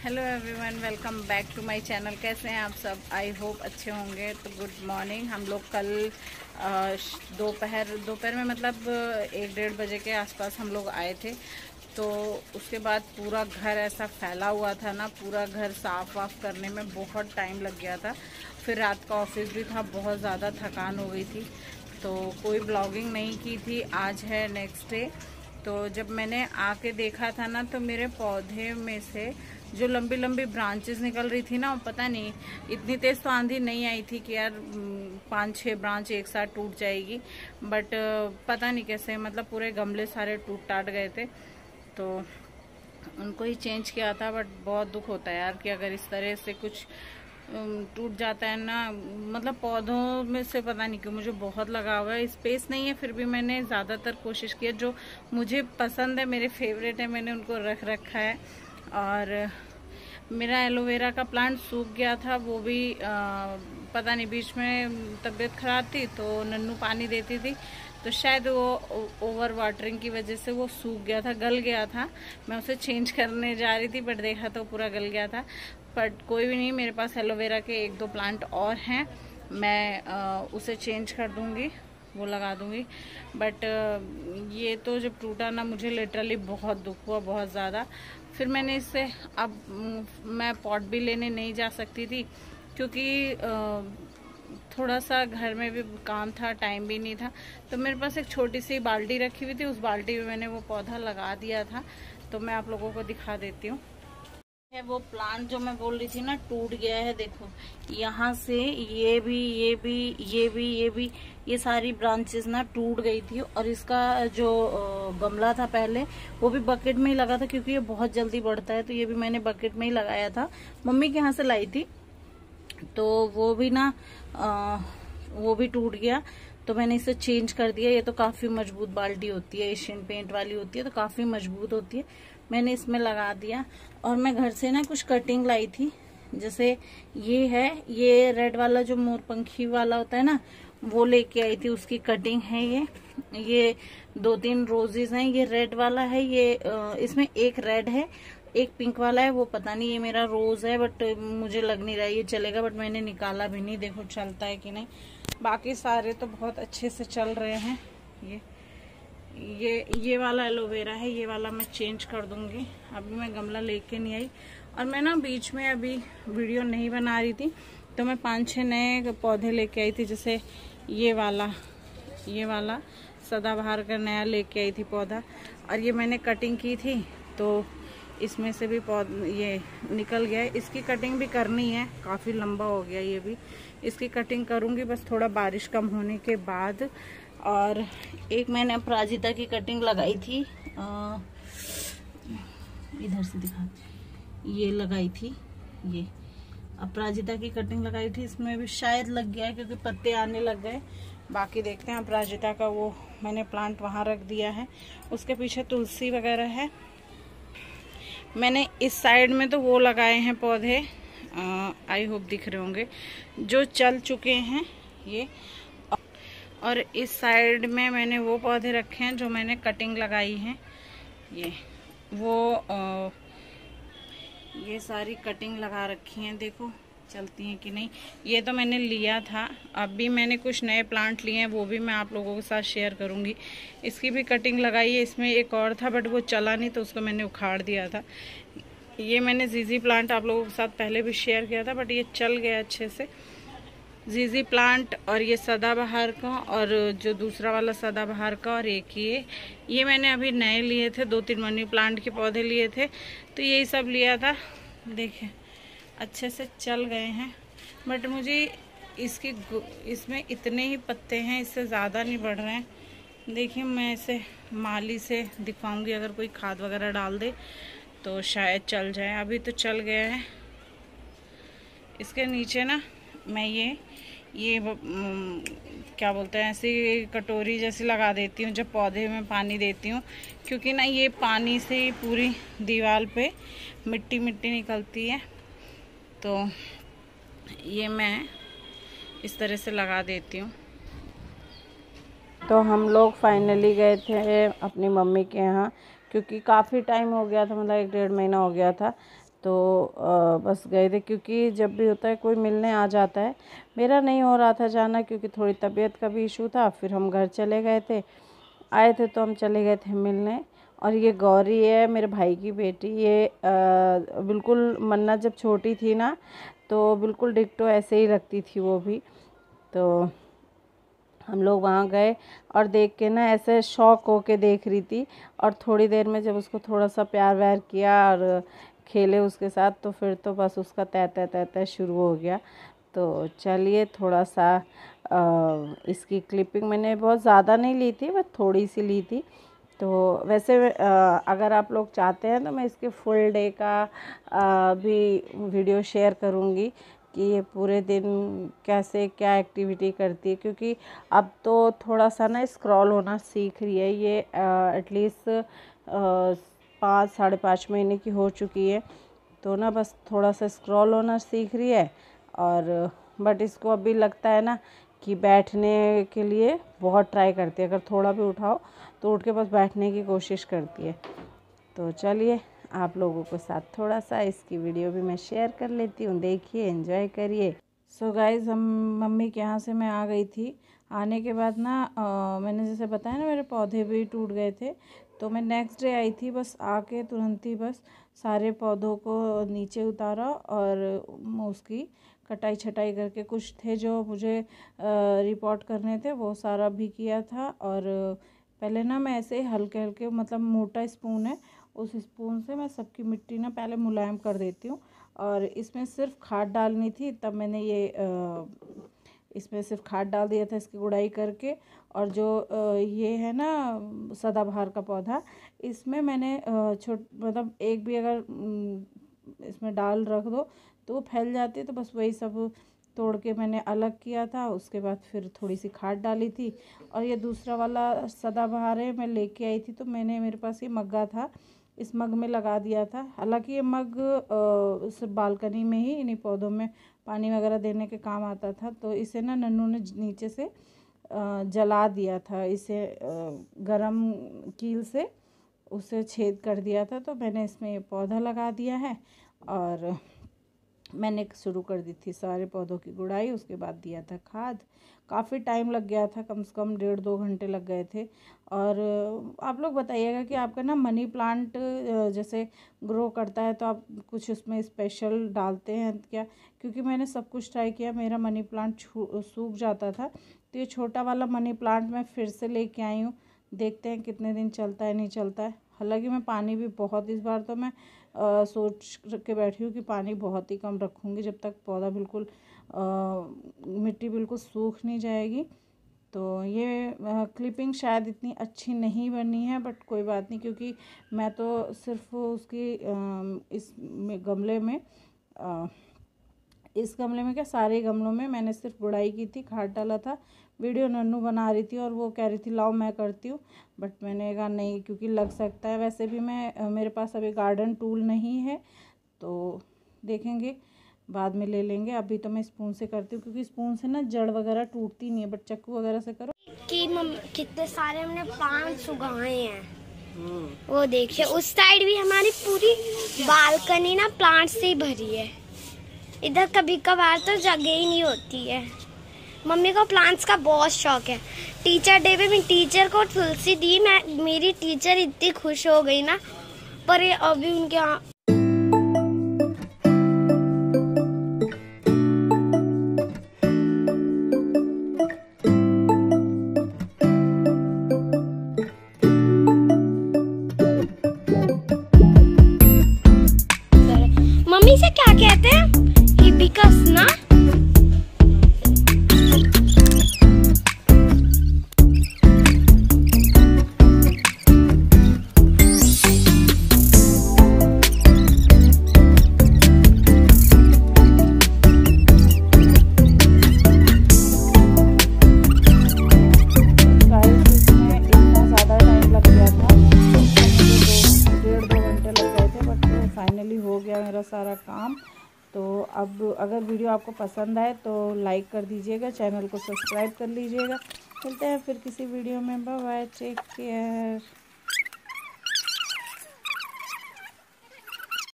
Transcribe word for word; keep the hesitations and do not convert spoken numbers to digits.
Hello everyone, welcome back to my channel. कैसे हैं आप सब? आई होप अच्छे होंगे। तो गुड मॉर्निंग। हम लोग कल दोपहर दोपहर में मतलब एक डेढ़ बजे के आसपास हम लोग आए थे। तो उसके बाद पूरा घर ऐसा फैला हुआ था ना, पूरा घर साफ़ वाफ करने में बहुत टाइम लग गया था। फिर रात का ऑफिस भी था, बहुत ज़्यादा थकान हो गई थी, तो कोई ब्लॉगिंग नहीं की थी। आज है नेक्स्ट डे। तो जब मैंने आके देखा था ना, तो मेरे पौधे में से जो लंबी लंबी ब्रांचेस निकल रही थी ना, पता नहीं इतनी तेज तो आंधी नहीं आई थी कि यार पांच छह ब्रांच एक साथ टूट जाएगी, बट पता नहीं कैसे मतलब पूरे गमले सारे टूट टाट गए थे। तो उनको ही चेंज किया था। बट बहुत दुख होता है यार कि अगर इस तरह से कुछ टूट जाता है ना। मतलब पौधों में से पता नहीं क्यों मुझे बहुत लगाव है। स्पेस नहीं है, फिर भी मैंने ज़्यादातर कोशिश की है, जो मुझे पसंद है, मेरे फेवरेट है, मैंने उनको रख रखा है। और मेरा एलोवेरा का प्लांट सूख गया था, वो भी आ, पता नहीं बीच में तबीयत खराब थी तो नन्नू पानी देती थी, तो शायद वो ओवर वाटरिंग की वजह से वो सूख गया था, गल गया था। मैं उसे चेंज करने जा रही थी बट देखा तो पूरा गल गया था। बट कोई भी नहीं, मेरे पास एलोवेरा के एक दो प्लांट और हैं, मैं आ, उसे चेंज कर दूंगी, वो लगा दूंगी। बट ये तो जब टूटा ना, मुझे लिटरली बहुत दुख हुआ, बहुत ज़्यादा। फिर मैंने इससे अब मैं पॉट भी लेने नहीं जा सकती थी क्योंकि थोड़ा सा घर में भी काम था, टाइम भी नहीं था। तो मेरे पास एक छोटी सी बाल्टी रखी हुई थी, उस बाल्टी में मैंने वो पौधा लगा दिया था। तो मैं आप लोगों को दिखा देती हूँ। है वो प्लांट जो मैं बोल रही थी ना, टूट गया है। देखो यहाँ से ये भी ये भी ये भी ये भी ये सारी ब्रांचेस ना टूट गई थी। और इसका जो गमला था पहले, वो भी बकेट में ही लगा था क्योंकि ये बहुत जल्दी बढ़ता है, तो ये भी मैंने बकेट में ही लगाया था, मम्मी के यहाँ से लाई थी। तो वो भी ना आ, वो भी टूट गया, तो मैंने इसे चेंज कर दिया। ये तो काफी मजबूत बाल्टी होती है, एशियन पेंट वाली होती है, तो काफी मजबूत होती है। मैंने इसमें लगा दिया। और मैं घर से ना कुछ कटिंग लाई थी, जैसे ये है, ये रेड वाला जो मोरपंखी वाला होता है ना, वो लेके आई थी, उसकी कटिंग है ये। ये दो तीन रोजेस हैं, ये रेड वाला है, ये इसमें एक रेड है, एक पिंक वाला है, वो पता नहीं ये मेरा रोज है, बट मुझे लग नहीं रहा है ये चलेगा, बट मैंने निकाला भी नहीं, देखो चलता है कि नहीं। बाकी सारे तो बहुत अच्छे से चल रहे हैं। ये ये ये वाला एलोवेरा है, ये वाला मैं चेंज कर दूंगी। अभी मैं गमला लेके नहीं आई, और मैं ना बीच में अभी वीडियो नहीं बना रही थी, तो मैं पांच छह नए पौधे लेके आई थी। जैसे ये वाला ये वाला सदाबहार का नया लेके आई थी पौधा, और ये मैंने कटिंग की थी, तो इसमें से भी पौधा ये निकल गया है। इसकी कटिंग भी करनी है, काफ़ी लंबा हो गया ये भी, इसकी कटिंग करूँगी बस थोड़ा बारिश कम होने के बाद। और एक मैंने अपराजिता की कटिंग लगाई थी, आ, इधर से दिखा, ये लगाई थी, ये अपराजिता की कटिंग लगाई थी। इसमें भी शायद लग गया है क्योंकि पत्ते आने लग गए। बाकी देखते हैं। अपराजिता का वो मैंने प्लांट वहाँ रख दिया है, उसके पीछे तुलसी वगैरह है। मैंने इस साइड में तो वो लगाए हैं पौधे, आई होप दिख रहे होंगे, जो चल चुके हैं ये। और इस साइड में मैंने वो पौधे रखे हैं जो मैंने कटिंग लगाई है। ये वो आ, ये सारी कटिंग लगा रखी हैं, देखो चलती हैं कि नहीं। ये तो मैंने लिया था, अभी मैंने कुछ नए प्लांट लिए हैं, वो भी मैं आप लोगों के साथ शेयर करूंगी। इसकी भी कटिंग लगाई है। इसमें एक और था बट वो चला नहीं, तो उसको मैंने उखाड़ दिया था। ये मैंने जीजी प्लांट आप लोगों के साथ पहले भी शेयर किया था, बट ये चल गया अच्छे से। जीजी प्लांट और ये सदाबहार का, और जो दूसरा वाला सदाबहार का, और एक ये ये मैंने अभी नए लिए थे। दो तीन मनी प्लांट के पौधे लिए थे, तो यही सब लिया था। देखिए अच्छे से चल गए हैं, बट मुझे इसकी इसमें इतने ही पत्ते हैं, इससे ज़्यादा नहीं बढ़ रहे हैं। देखिए मैं इसे माली से दिखाऊंगी, अगर कोई खाद वगैरह डाल दे तो शायद चल जाए। अभी तो चल गया है। इसके नीचे ना मैं ये ये क्या बोलते हैं, ऐसी कटोरी जैसी लगा देती हूँ जब पौधे में पानी देती हूँ, क्योंकि ना ये पानी से ही पूरी दीवार पे मिट्टी मिट्टी निकलती है। तो ये मैं इस तरह से लगा देती हूँ। तो हम लोग फाइनली गए थे अपनी मम्मी के यहाँ, क्योंकि काफ़ी टाइम हो गया था, मतलब एक डेढ़ महीना हो गया था। तो आ, बस गए थे, क्योंकि जब भी होता है कोई मिलने आ जाता है। मेरा नहीं हो रहा था जाना क्योंकि थोड़ी तबीयत का भी इशू था। फिर हम घर चले गए थे, आए थे तो हम चले गए थे मिलने। और ये गौरी है मेरे भाई की बेटी। ये आ, बिल्कुल मन्नत जब छोटी थी ना तो बिल्कुल डिक्टो ऐसे ही लगती थी वो भी। तो हम लोग वहाँ गए और देख के ना ऐसे शौक होके देख रही थी। और थोड़ी देर में जब उसको थोड़ा सा प्यार व्यार किया और खेले उसके साथ तो फिर तो बस उसका तैता तैता शुरू हो गया। तो चलिए थोड़ा सा आ, इसकी क्लिपिंग मैंने बहुत ज़्यादा नहीं ली थी, बस थोड़ी सी ली थी। तो वैसे आ, अगर आप लोग चाहते हैं तो मैं इसके फुल डे का आ, भी वीडियो शेयर करूँगी कि ये पूरे दिन कैसे क्या एक्टिविटी करती है, क्योंकि अब तो थोड़ा सा ना स्क्रॉल होना सीख रही है ये। एटलीस्ट पाँच साढ़े पाँच महीने की हो चुकी है, तो ना बस थोड़ा सा स्क्रॉल होना सीख रही है। और बट इसको अभी लगता है ना कि बैठने के लिए बहुत ट्राई करती है। अगर थोड़ा भी उठाओ तो उठ के बस बैठने की कोशिश करती है। तो चलिए आप लोगों के साथ थोड़ा सा इसकी वीडियो भी मैं शेयर कर लेती हूँ, देखिए एंजॉय करिए। सो गाइज़ हम मम्मी के यहाँ से मैं आ गई थी। आने के बाद ना आ, मैंने जैसे बताया ना मेरे पौधे भी टूट गए थे, तो मैं नेक्स्ट डे आई थी। बस आके तुरंत ही बस सारे पौधों को नीचे उतारा और उसकी कटाई छटाई करके, कुछ थे जो मुझे रिपोर्ट करने थे वो सारा भी किया था। और पहले ना मैं ऐसे हल्के हल्के, मतलब मोटा स्पून है उस स्पून से मैं सबकी मिट्टी ना पहले मुलायम कर देती हूँ। और इसमें सिर्फ खाद डालनी थी, तब मैंने ये आ, इसमें सिर्फ खाद डाल दिया था इसकी गुड़ाई करके। और जो ये है ना सदाबहार का पौधा, इसमें मैंने छोट मतलब एक भी अगर इसमें डाल रख दो तो वो फैल जाती है, तो बस वही सब तोड़ के मैंने अलग किया था। उसके बाद फिर थोड़ी सी खाद डाली थी। और ये दूसरा वाला सदाबहार है मैं लेके आई थी, तो मैंने मेरे पास ये मग्गा था, इस मग में लगा दिया था। हालांकि ये मग सिर्फ बालकनी में ही इन्हीं पौधों में पानी वगैरह देने के काम आता था। तो इसे ना नन्नू ने नीचे से जला दिया था, इसे गरम कील से उसे छेद कर दिया था। तो मैंने इसमें पौधा लगा दिया है और मैंने शुरू कर दी थी सारे पौधों की गुड़ाई। उसके बाद दिया था खाद। काफ़ी टाइम लग गया था, कम से कम डेढ़ दो घंटे लग गए थे। और आप लोग बताइएगा कि आपका ना मनी प्लांट जैसे ग्रो करता है तो आप कुछ उसमें स्पेशल डालते हैं क्या? क्योंकि मैंने सब कुछ ट्राई किया, मेरा मनी प्लांट सूख जाता था। तो ये छोटा वाला मनी प्लांट मैं फिर से लेके आई हूँ, देखते हैं कितने दिन चलता है नहीं चलता है। हालांकि मैं पानी भी बहुत, इस बार तो मैं आ, सोच के बैठी हूँ कि पानी बहुत ही कम रखूँगी जब तक पौधा बिल्कुल आ, मिट्टी बिल्कुल सूख नहीं जाएगी। तो ये आ, क्लिपिंग शायद इतनी अच्छी नहीं बनी है, बट कोई बात नहीं, क्योंकि मैं तो सिर्फ उसकी आ, इस में गमले में आ, इस गमले में क्या सारे गमलों में मैंने सिर्फ गुड़ाई की थी, खाद डाला था। वीडियो नन्नू बना रही थी और वो कह रही थी लाओ मैं करती हूँ, बट मैंने कहा नहीं, क्योंकि लग सकता है। वैसे भी मैं मेरे पास अभी गार्डन टूल नहीं है, तो देखेंगे बाद में ले लेंगे। अभी तो मैं स्पून से करती हूँ, क्योंकि स्पून से ना जड़ वगैरह टूटती नहीं है, बट चक्कू वगैरह से करो। कि कितने सारे हमने प्लांट्स उगाए हैं, वो देखिए। उस साइड भी हमारी पूरी बालकनी ना प्लांट से ही भरी है। इधर कभी कभार तो जगह ही नहीं होती है। मम्मी को प्लांट्स का बहुत शौक है। टीचर डे पे मैं टीचर को तुलसी दी, मैं मेरी टीचर इतनी खुश हो गई ना, पर ये अभी उनके यहाँ मम्मी से क्या कहते हैं हिबिस्कस ना। फाइनली हो गया मेरा सारा काम। तो अब अगर वीडियो आपको पसंद आए तो लाइक कर दीजिएगा, चैनल को सब्सक्राइब कर लीजिएगा। मिलते हैं फिर किसी वीडियो में, बाय बाय, टेक केयर।